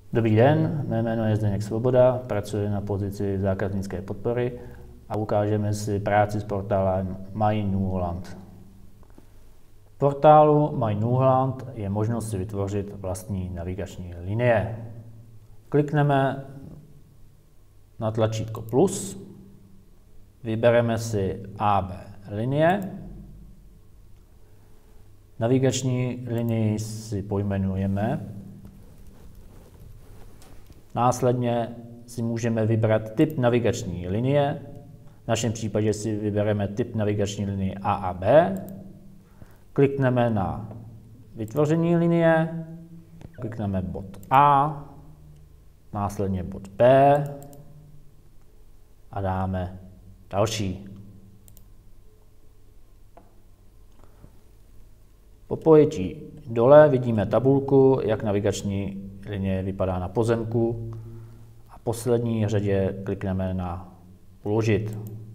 Dobrý den, mé jméno je Zdeněk Svoboda, pracuji na pozici zákaznické podpory a ukážeme si práci s portálem My New Holland. V portálu My New Holland je možnost si vytvořit vlastní navigační linie. Klikneme na tlačítko plus, vybereme si AB linie, navigační linii si pojmenujeme. Následně si můžeme vybrat typ navigační linie. V našem případě si vybereme typ navigační linie A a B. Klikneme na vytvoření linie, klikneme bod A, následně bod B a dáme další. Po pojetí dole vidíme tabulku, jak navigační linie vypadá na pozemku a v poslední řadě klikneme na uložit.